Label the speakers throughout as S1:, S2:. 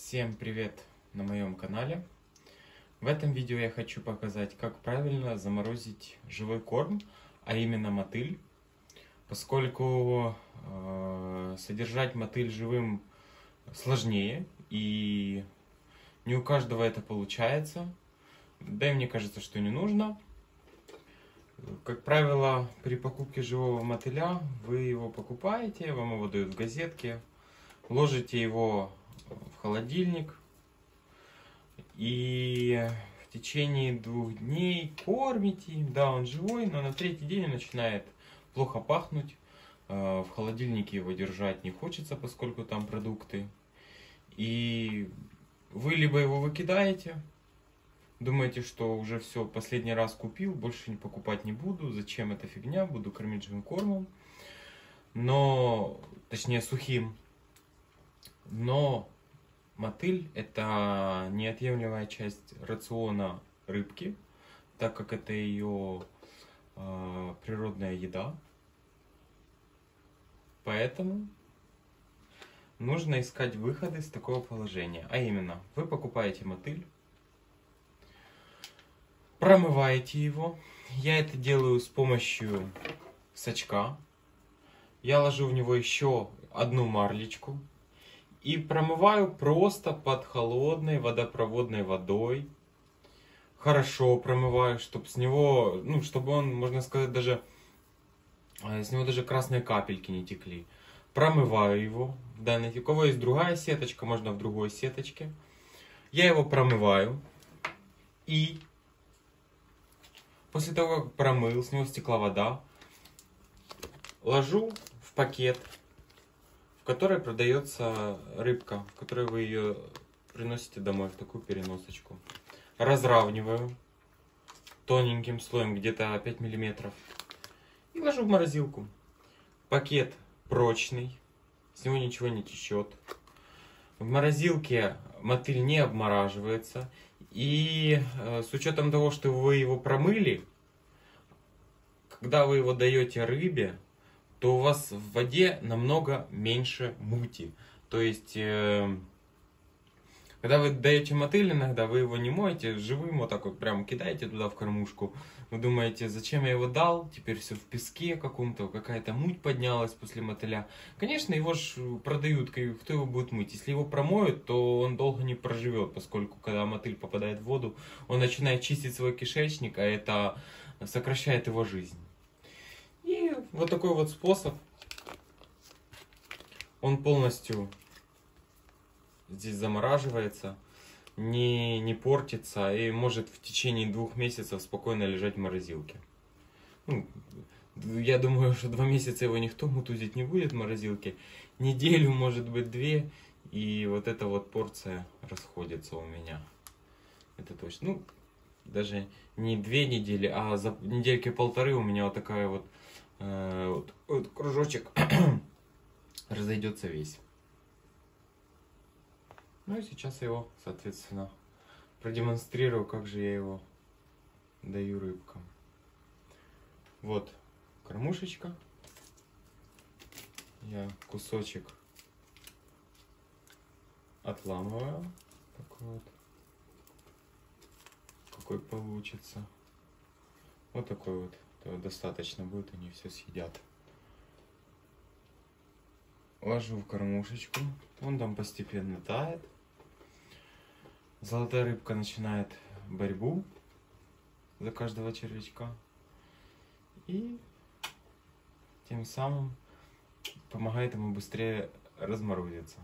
S1: Всем привет на моем канале. В этом видео я хочу показать, как правильно заморозить живой корм, а именно мотыль. Поскольку содержать мотыль живым сложнее, и не у каждого это получается, да и мне кажется, что не нужно. Как правило, при покупке живого мотыля вы его покупаете, вам его дают в газетке, ложите его в холодильник и в течение 2 дней кормите. Да, он живой, но на 3-й день он начинает плохо пахнуть. В холодильнике его держать не хочется, поскольку там продукты. И вы либо его выкидаете, думаете, что уже все, последний раз купил, больше не покупать не буду, зачем эта фигня, буду кормить живым кормом, точнее сухим. Но мотыль — это неотъемлемая часть рациона рыбки, так как это ее природная еда. Поэтому нужно искать выход из такого положения. А именно, вы покупаете мотыль, промываете его. Я это делаю с помощью сачка. Я ложу в него еще одну марлечку и промываю просто под холодной водопроводной водой. Хорошо промываю, чтобы с него, чтобы он, можно сказать, даже с него даже красные капельки не текли. Промываю его. У кого есть другая сеточка, можно в другой сеточке. Я его промываю. И после того, как промыл, с него стекла вода, ложу в пакет, в которой продается рыбка, в которой вы ее приносите домой, в такую переносочку. Разравниваю тоненьким слоем, где-то 5 мм. И ложу в морозилку. Пакет прочный, с него ничего не течет. В морозилке мотыль не обмораживается. И с учетом того, что вы его промыли, когда вы его даете рыбе, то у вас в воде намного меньше мути. То есть, когда вы даете мотыль, иногда вы его не моете, живым вот так вот прям кидаете туда в кормушку. Вы думаете, зачем я его дал, теперь все в песке каком-то, какая-то муть поднялась после мотыля. Конечно, его ж продают, кто его будет мыть. Если его промоют, то он долго не проживет, поскольку когда мотыль попадает в воду, он начинает чистить свой кишечник, а это сокращает его жизнь. И вот такой вот способ, он полностью здесь замораживается, не портится и может в течение 2 месяцев спокойно лежать в морозилке. Я думаю, что 2 месяца его никто мутузить не будет в морозилке. Неделю, может быть 2, и вот эта вот порция расходится у меня. Это точно. Даже не 2 недели, а за 1-1,5 недели у меня вот такая вот кружочек разойдется весь. Ну и сейчас я его, соответственно, продемонстрирую, как же я его даю рыбкам. Вот кормушечка. Я кусочек отламываю. Такой вот. Какой получится. Вот такой вот. Этого достаточно будет, они все съедят. Ложу в кормушечку. Он там постепенно тает. Золотая рыбка начинает борьбу за каждого червячка. И тем самым помогает ему быстрее разморозиться.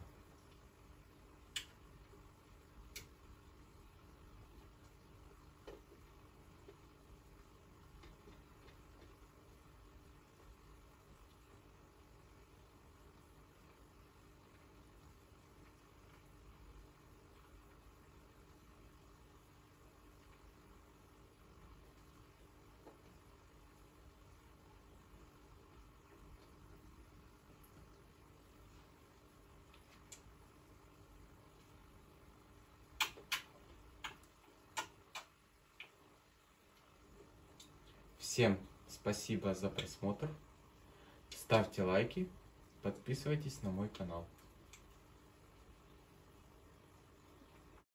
S1: Всем спасибо за просмотр. Ставьте лайки, подписывайтесь на мой канал.